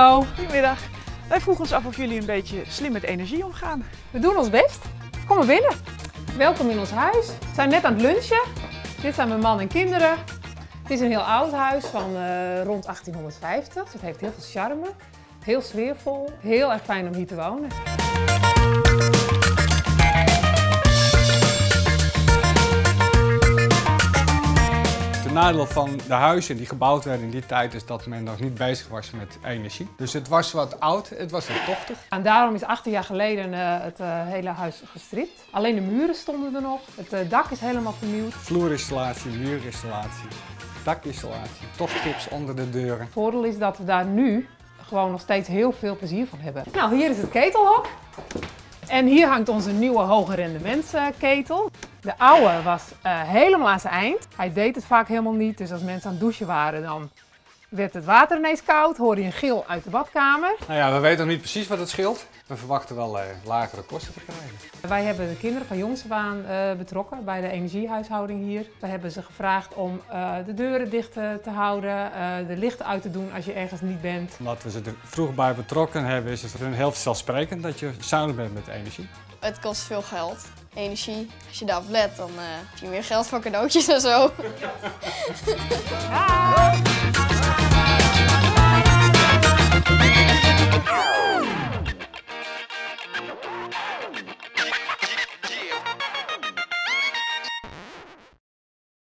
Hallo. Goedemiddag. Wij vroegen ons af of jullie een beetje slim met energie omgaan. We doen ons best. Kom maar binnen. Welkom in ons huis. We zijn net aan het lunchen. Dit zijn mijn man en kinderen. Het is een heel oud huis van rond 1850. Het heeft heel veel charme. Heel sfeervol. Heel erg fijn om hier te wonen. Het nadeel van de huizen die gebouwd werden in die tijd is dat men nog niet bezig was met energie. Dus het was wat oud, het was wat tochtig. En daarom is 18 jaar geleden het hele huis gestript. Alleen de muren stonden er nog. Het dak is helemaal vernieuwd. Vloerinstallatie, muurinstallatie, dakinstallatie, tochtgips onder de deuren. Het voordeel is dat we daar nu gewoon nog steeds heel veel plezier van hebben. Nou, hier is het ketelhok. En hier hangt onze nieuwe hoge rendementsketel. De oude was helemaal aan zijn eind. Hij deed het vaak helemaal niet, dus als mensen aan het douchen waren, dan werd het water ineens koud. Hoorde je een gil uit de badkamer. Nou ja, we weten nog niet precies wat het scheelt. We verwachten wel lagere kosten te krijgen. Wij hebben de kinderen van jongs af aan betrokken bij de energiehuishouding hier. We hebben ze gevraagd om de deuren dicht te houden, de lichten uit te doen als je ergens niet bent. Omdat we ze er vroeg bij betrokken hebben, is het voor hun heel vanzelfsprekend dat je zuinig bent met energie. Het kost veel geld, energie. Als je daarop let, dan heb je meer geld voor cadeautjes en zo. Hi!